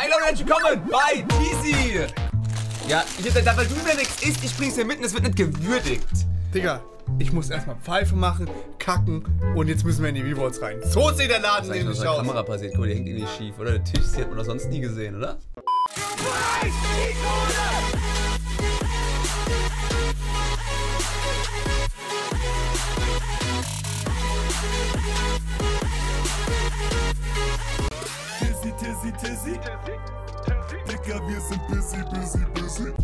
Hi Leute, herzlich willkommen bei Teasy. Ja, weil du mir nichts isst, ich bring's dir mitten, es wird nicht gewürdigt. Digga, ich muss erstmal Pfeife machen, kacken und jetzt müssen wir in die V-Worts rein. So sieht der Laden nämlich aus. Was ist mit der Kamera passiert? Guck mal, die hängt irgendwie schief, oder? Der Tisch, die hat man doch sonst nie gesehen, oder? Tizzy. Digga, wir sind busy.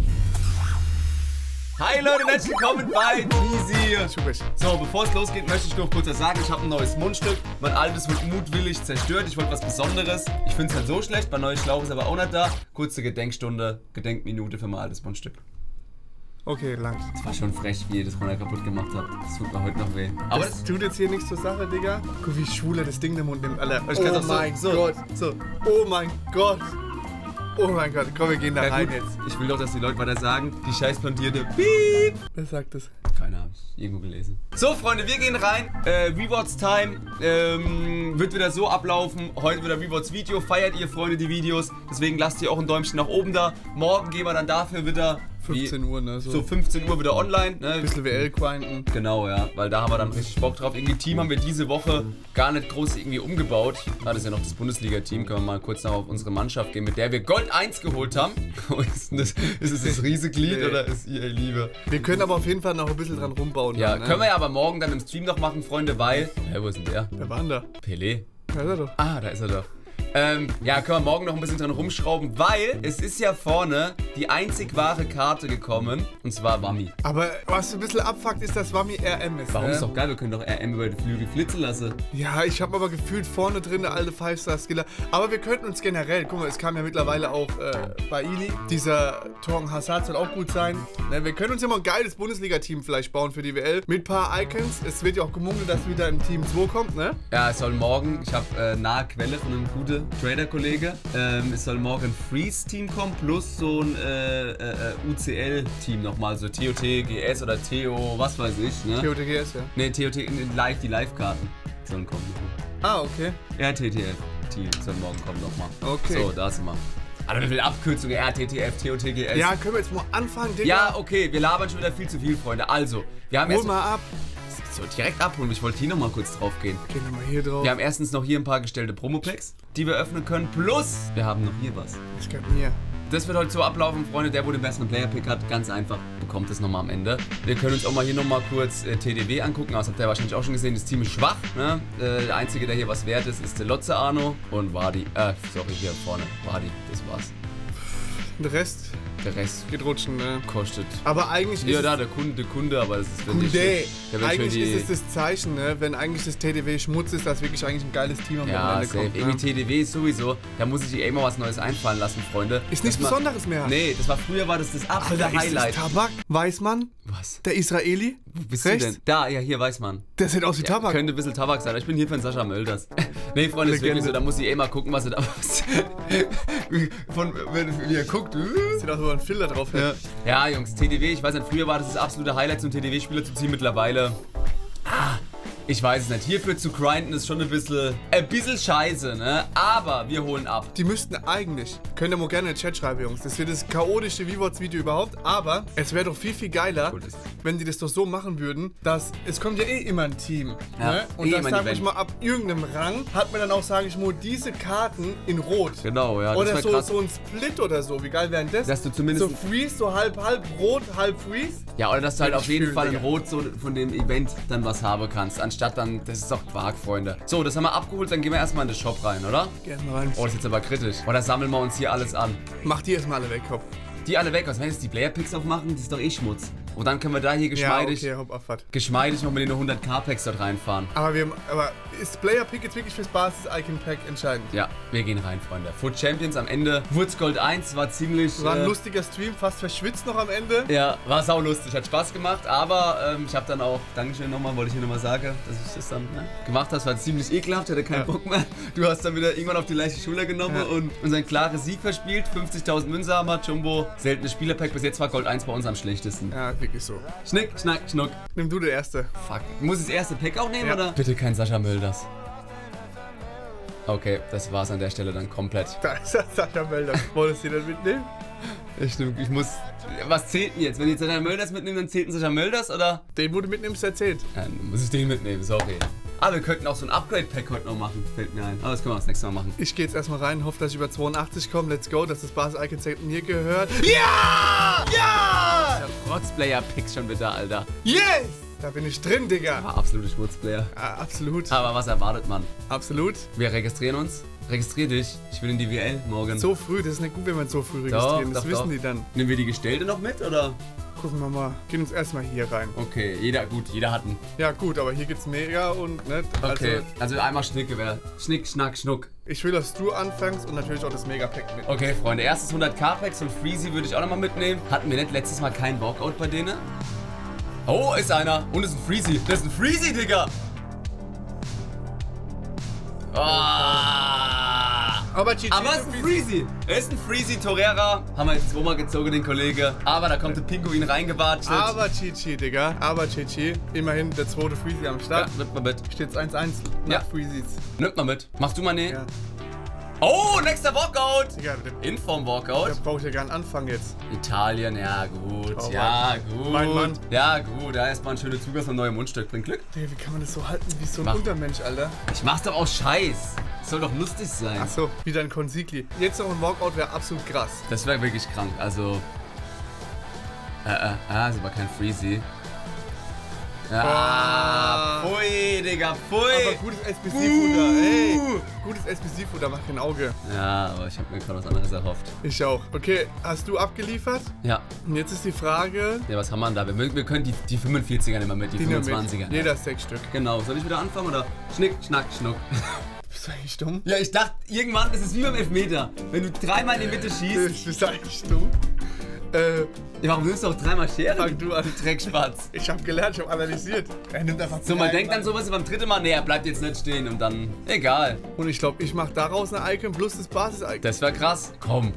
Hi Leute, herzlich willkommen bei Teasy. So, bevor es losgeht, möchte ich noch kurz was sagen. Ich habe ein neues Mundstück. Mein altes wird mutwillig zerstört. Ich wollte was Besonderes. Ich finde es halt so schlecht. Mein neues Schlauch ist aber auch nicht da. Kurze Gedenkminute für mein altes Mundstück. Okay, lang. Das war schon frech, wie ihr das runter kaputt gemacht habt. Das tut mir heute noch weh. Aber das tut jetzt hier nichts zur Sache, Digga. Guck, wie schwul er das Ding im Mund nimmt, Alter. Oh mein Gott. So. Oh mein Gott. Oh mein Gott. Komm, wir gehen da rein jetzt. Ich will doch, dass die Leute weiter sagen, die scheiß blondierte Piep. Wer sagt das? Keine Ahnung, irgendwo gelesen. So, Freunde, wir gehen rein. Rewards Time wird wieder so ablaufen. Heute wieder Rewards Video. Feiert ihr, Freunde, die Videos. Deswegen lasst ihr auch ein Däumchen nach oben da. Morgen gehen wir dann dafür wieder 15 Uhr, ne? So 15 Uhr wieder online. Ne? Ein bisschen WL grinden. Genau, ja. Weil da haben wir dann richtig Bock drauf. Irgendwie Team haben wir diese Woche gar nicht groß irgendwie umgebaut. Das ist ja noch das Bundesliga-Team. Können wir mal kurz noch auf unsere Mannschaft gehen, mit der wir Gold 1 geholt haben. Ist es das Rieseglied oder ist ihr Liebe? Wir können aber auf jeden Fall noch ein bisschen dran rumbauen. Ja, dann, ne? Können wir ja aber morgen dann im Stream noch machen, Freunde, weil... Hä, wo ist denn der? Wer war denn da? Pelé. Da ist er doch. Ah, da ist er doch. Ja, können wir morgen noch ein bisschen dran rumschrauben, weil es ist ja vorne die einzig wahre Karte gekommen, und zwar Wammi. Aber was ein bisschen abfuckt, ist, dass Wammi RM ist. Warum ist doch geil, wir können doch RM über die Flügel flitzen lassen. Ja, ich habe aber gefühlt vorne drin eine alte 5-Star-Skiller. Aber wir könnten uns generell, guck mal, es kam ja mittlerweile auch bei Ili, dieser Torgen Hazard soll auch gut sein. Ne, wir können uns ja mal ein geiles Bundesliga-Team vielleicht bauen für die WL. Mit ein paar Icons. Es wird ja auch gemunkelt, dass wieder ein Team 2 kommt, ne? Ja, es soll morgen, ich habe nahe Quelle von einem guten Trader-Kollege. Es soll morgen ein Freeze-Team kommen plus so ein UCL-Team nochmal, so TOT, GS oder TO, was weiß ich, ne? TOT, GS, ja. Ne, TOT, die Live-Karten sollen kommen. Ah, okay. RTTF-Team soll morgen kommen nochmal. Okay. So, da sind wir. Aber wie viele Abkürzungen? RTTF, TOT, GS. Ja, können wir jetzt mal anfangen, Digga? Ja, okay, wir labern schon wieder viel zu viel, Freunde. Also, wir haben Hol mal ab. So, direkt abholen. Ich wollte hier nochmal kurz drauf gehen. Gehen wir mal hier drauf. Wir haben erstens noch hier ein paar gestellte Promopacks, die wir öffnen können. Plus, wir haben noch hier was. Ich geb mir. Das wird heute so ablaufen, Freunde. Der, wo den besten Player-Pick hat, ganz einfach, bekommt es nochmal am Ende. Wir können uns auch mal hier nochmal kurz TDW angucken. Das habt ihr wahrscheinlich auch schon gesehen. Das Team ist schwach. Ne? Der Einzige, der hier was wert ist, ist der Lotze Arno und Wadi. Sorry, hier vorne. Wadi, das war's. Der Rest geht rutschen, ne? Kostet. Aber eigentlich ist der Kunde, aber das ist eigentlich ist es das Zeichen, ne? Wenn eigentlich das TDW Schmutz ist, dass wirklich eigentlich ein geiles Team am Wochenende kommt. Irgendwie TDW ist sowieso, da muss ich eh mal was Neues einfallen lassen, Freunde. Ist nichts Besonderes mehr. Nee, früher war das absolute Alter, Highlight. Ist das Tabak? Weißmann? Was? Der Israeli? Wo bist du denn? Da, ja, hier Weißmann. Der sieht aus wie Tabak. Könnte ein bisschen Tabak sein, aber ich bin hier von Sascha Mölders. Nee, Freunde, ist wirklich so, da muss ich eh mal gucken, was er da wenn ihr guckt. Sieht aus, wie man einen Filter drauf hat. Ja, Jungs, TDW, ich weiß nicht, früher war das absolute Highlight, zum TDW-Spieler zu ziehen, mittlerweile. Ich weiß es nicht. Hierfür zu grinden ist schon ein bisschen scheiße, ne? Aber wir holen ab. Die müssten eigentlich, könnt ihr mal gerne in den Chat schreiben, Jungs. Das wird das chaotischste V-Worts-Video überhaupt. Aber es wäre doch viel, viel geiler, wenn die das doch so machen würden, dass es kommt ja eh immer ein Team. Ja, ne? Und dann sag ich mal, ab irgendeinem Rang hat man dann auch, sage ich mal, diese Karten in Rot. Genau, ja. Oder so ein Split oder so. Wie geil wäre denn das? Dass du zumindest so Freeze, so halb Rot, halb Freeze. Ja, oder dass du halt auf jeden Fall in Rot so von dem Event dann was haben kannst. Anstatt dann, das ist doch Quark, Freunde. So, das haben wir abgeholt, dann gehen wir erstmal in den Shop rein, oder? Gehen wir rein. Oh, das ist jetzt aber kritisch. Oder sammeln wir uns hier alles an? Mach die erstmal alle weg, Kopf. Die alle weg, was wenn jetzt die Player-Picks aufmachen? Das ist doch eh Schmutz. Und dann können wir da hier geschmeidig, geschmeidig noch mit den 100k-Packs dort reinfahren. Aber ist Player-Pick jetzt wirklich fürs Basis-Icon-Pack entscheidend? Ja, wir gehen rein, Freunde. Foot Champions am Ende. Wurz Gold 1 war ziemlich... War ein lustiger Stream, fast verschwitzt noch am Ende. Ja, war sau lustig, hat Spaß gemacht. Aber ich habe dann auch, Dankeschön nochmal, wollte ich hier nochmal sagen, dass ich das dann gemacht habe. War ziemlich ekelhaft, hatte keinen Bock mehr. Du hast dann wieder irgendwann auf die leichte Schulter genommen und unseren klaren Sieg verspielt. 50.000 Münze haben wir, Jumbo. Seltenes Spielerpack, bis jetzt war Gold 1 bei uns am schlechtesten. Ja, wirklich so. Schnick, schnack, schnuck. Nimm du der Erste. Fuck. Muss ich das erste Pack auch nehmen, oder? Bitte kein Sascha Mölders. Okay, das war's an der Stelle dann komplett. Da ist das Sascha Mölders. Wolltest du den mitnehmen? Stimmt, ich muss... Was zählt denn jetzt? Wenn ich Sascha Mölders mitnehme, dann zählt ein Sascha Mölders, oder? Den, wo du mitnimmst, erzählt. Ja, dann muss ich den mitnehmen, sorry. Aber wir könnten auch so ein Upgrade-Pack heute noch machen, fällt mir ein. Aber das können wir das nächste Mal machen. Ich gehe jetzt erstmal rein, hoffe, dass ich über 82 komme. Let's go, dass das Basis-Icon-Set mir gehört. Ja! Ja! Der Rotzplayer-Picks schon wieder, Alter. Yes! Da bin ich drin, Digga. Ja, absolute Schmutzplayer. Ja, absolut. Aber was erwartet man? Absolut. Wir registrieren uns. Registrier dich. Ich will in die WL morgen. So früh, das ist nicht gut, wenn man so früh registrieren. Das wissen die dann. Nehmen wir die Gestellte noch mit, oder? Gucken wir mal. Gehen uns erstmal hier rein. Okay, jeder hat einen. Ja gut, aber hier gibt's mega und ne. Okay, also einmal Schnickgewehr. Schnick, Schnack, Schnuck. Ich will, dass du anfängst und natürlich auch das Mega-Pack mit. Okay, Freunde, erstes 100k-Packs und Freezy würde ich auch nochmal mitnehmen. Hatten wir nicht letztes Mal keinen Walkout bei denen? Oh, ist einer. Und ist ein Freezy. Das ist ein Freezy, Digga. Aber GG. Aber es ist ein Freezy. Es ist ein Freezy Torera. Haben wir jetzt zweimal gezogen, den Kollege. Aber da kommt der Pinguin reingewatscht. Aber GG, Digga. Aber GG. Immerhin der zweite Freezy am Start. Ja, nimmt mal mit. Steht's 1-1 nach Freezys. Nimmt mal mit. Machst du mal ne? Ja. Oh, nächster Walkout. Digga, Inform-Walkout. da brauche ich ja gar einen Anfang jetzt. Italien, ja gut. Oh, ja, gut. Mein Mann. Ja, gut. Da ist mal ein schöner Zug aus einem neuen Mundstück. Bringt Glück. Digga, wie kann man das so halten wie so ein Mach. Untermensch, Alter? Ich mach's doch auch Scheiß. Soll doch lustig sein. Achso, wieder ein Consigli. Jetzt noch ein Walkout wäre absolut krass. Das wäre wirklich krank. Also. Ist aber kein Freezy. Pfui, Digga, pfui. Aber gutes SBC-Futter, ey. Gutes SBC-Futter macht kein Auge. Ja, aber ich habe mir gerade was anderes erhofft. Ich auch. Okay, hast du abgeliefert? Ja. Und jetzt ist die Frage. Ja, was haben wir denn da? Wir können die 45er nehmen mit, die nehmen 25er. mit. Jeder 6 Stück. Genau. Soll ich wieder anfangen oder? Schnick, schnack, schnuck. Bist du eigentlich dumm? Ja, ich dachte, irgendwann ist es wie beim Elfmeter. Wenn du dreimal in die Mitte schießt. Bist du eigentlich dumm? Ja, warum nimmst du auch dreimal Schere? Fang du an. Du Dreckspatz. Ich hab gelernt, ich hab analysiert. Er nimmt einfach So, man denkt dann so. sowas beim dritten Mal, nee, er bleibt jetzt nicht stehen und dann, egal. Und ich glaube, ich mach daraus eine Icon plus das Basis-Icon. Das wär krass. Komm.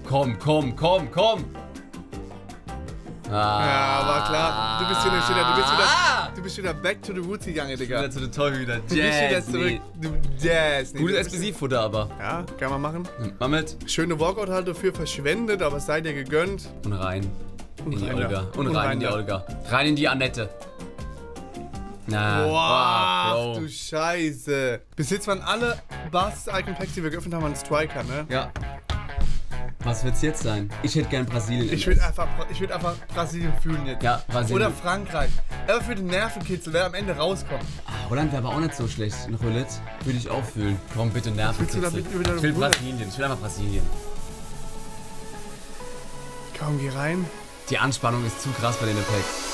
Ja, war klar. Du bist wieder back to the roots gegangen, Digga. Wieder zu den Torhüter. Du bist wieder zurück. Jazz. Gutes SBC-Futter aber. Ja, kann man machen. Nimmt mal mit. Schöne Walkout-Halt dafür verschwendet, aber es sei dir gegönnt. Und rein. Und In die rein Olga. da. Und rein in die da. Olga. Rein in die Annette. Na, Wow, Bro. du Scheiße. Bis jetzt waren alle Basis-Icon-Packs, die wir geöffnet haben, ein Striker, ne? Ja. Was wird's jetzt sein? Ich hätte gern Brasilien. Ich würde einfach Brasilien fühlen jetzt. Ja, Brasilien. Oder Frankreich. Aber für den Nervenkitzel, wer am Ende rauskommt. Holland wäre aber auch nicht so schlecht. Ein Roulette würde ich auch fühlen. Komm, bitte willst du Nervenkitzel. damit über deine Ich will Roulette? Brasilien. Ich will einfach Brasilien. Komm, geh rein. Die Anspannung ist zu krass bei den Packs.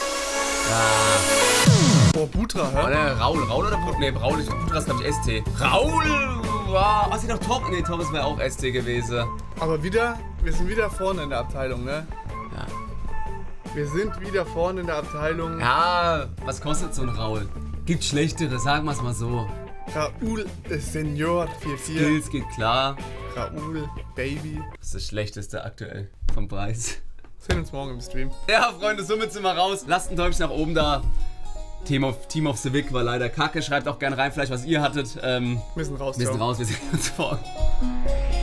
Boah, Butra, hä? Oder Raul oder Butra? Ne, Raul ist Butra, ist glaube ich ST. Raul! Wow. Was ist noch Torres? Ne, Torres wäre auch ST gewesen. Aber wir sind wieder vorne in der Abteilung, ne? Ja. Wir sind wieder vorne in der Abteilung. Ja, was kostet so ein Raul? Gibt schlechtere, sagen wir es mal so. Raul Senior 4-4. Skills geht klar. Raul Baby. Das ist das Schlechteste aktuell vom Preis. Sehen uns morgen im Stream. Ja, Freunde, somit sind wir raus. Lasst ein Däumchen nach oben da. Team of the Week war leider kacke. Schreibt auch gerne rein, vielleicht was ihr hattet. Wir sind raus. Wir sind ciao. raus, wir sehen uns morgen.